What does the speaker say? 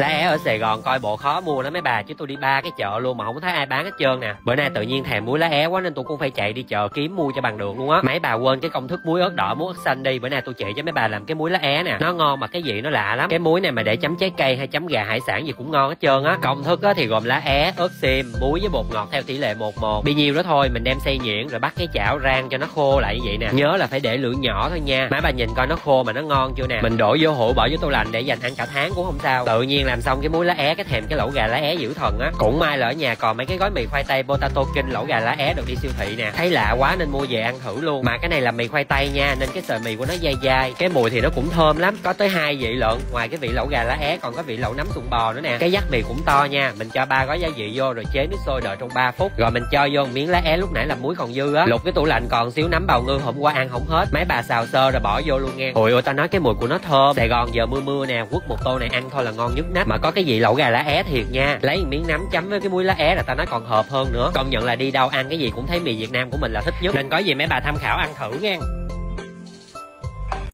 Lá é ở Sài Gòn coi bộ khó mua lắm mấy bà, chứ tôi đi 3 cái chợ luôn mà không thấy ai bán hết trơn nè. Bữa nay tự nhiên thèm muối lá é quá nên tôi cũng phải chạy đi chợ kiếm mua cho bằng được luôn á. Mấy bà quên cái công thức muối ớt đỏ, muối ớt xanh đi. Bữa nay tôi chỉ cho mấy bà làm cái muối lá é nè, nó ngon mà cái vị nó lạ lắm. Cái muối này mà để chấm trái cây hay chấm gà hải sản gì cũng ngon hết trơn á. Công thức á thì gồm lá é, ớt xiêm, muối với bột ngọt theo tỷ lệ 1:1. Bì nhiêu đó thôi, mình đem xay nhuyễn rồi bắt cái chảo rang cho nó khô lại như vậy nè. Nhớ là phải để lửa nhỏ thôi nha. Mấy bà nhìn coi nó khô mà nó ngon chưa nè. Mình đổ vô hũ bỏ vô tủ lạnh để dành ăn cả tháng cũng không sao. Tự nhiên làm xong cái muối lá é cái thèm cái lẩu gà lá é dữ thần á. Cũng may là ở nhà còn mấy cái gói mì khoai tây potato king lẩu gà lá é được đi siêu thị nè. Thấy lạ quá nên mua về ăn thử luôn. Mà cái này là mì khoai tây nha, nên cái sợi mì của nó dai dai, cái mùi thì nó cũng thơm lắm. Có tới 2 vị lận, ngoài cái vị lẩu gà lá é còn có vị lẩu nấm sụn bò nữa nè. Cái dắt mì cũng to nha. Mình cho 3 gói gia vị vô rồi chế nước sôi đợi trong 3 phút. Rồi mình cho vô miếng lá é lúc nãy làm muối còn dư á. Lục cái tủ lạnh còn xíu nấm bào ngư hôm qua ăn không hết. Mấy bà xào sơ rồi bỏ vô luôn nghe. Ôi ôi, tao nói cái mùi của nó thơm. Sài Gòn giờ mưa mưa nè, quất một tô này ăn thôi là ngon nhất nách. Mà có cái vị lẩu gà lá é thiệt nha. Lấy một miếng nấm chấm với cái muối lá é là tao nói còn hợp hơn nữa. Công nhận là đi đâu ăn cái gì cũng thấy mì Việt Nam của mình là thích nhất. Nên có gì mấy bà tham khảo ăn thử nha.